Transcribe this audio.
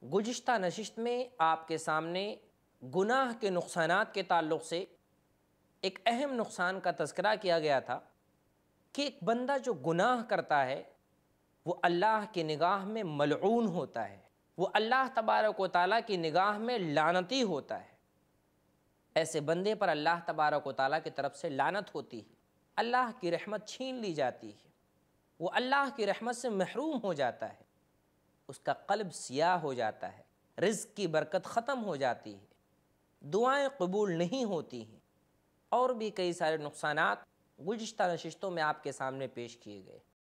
गुज़िश्ता नशिस्त में आपके सामने गुनाह के नुक़सानात के ताल्लुक़ से एक अहम नुक़सान का तज़किरा किया गया था कि एक बंदा जो गुनाह करता है वो अल्लाह की निगाह में मलऊन होता है, वो अल्लाह तबारक व तआला की निगाह में लानती होता है। ऐसे बंदे पर अल्लाह तबारक व तआला की तरफ से लानत होती है, अल्लाह की रहमत छीन ली जाती है, वो अल्लाह की रहमत से महरूम हो जाता है, उसका क़ल्ब सियाह हो जाता है, रिज़्क़ की बरकत ख़त्म हो जाती है, दुआएं कबूल नहीं होती हैं और भी कई सारे नुक़सानात गुज़िश्ता नशिस्तों में आपके सामने पेश किए गए।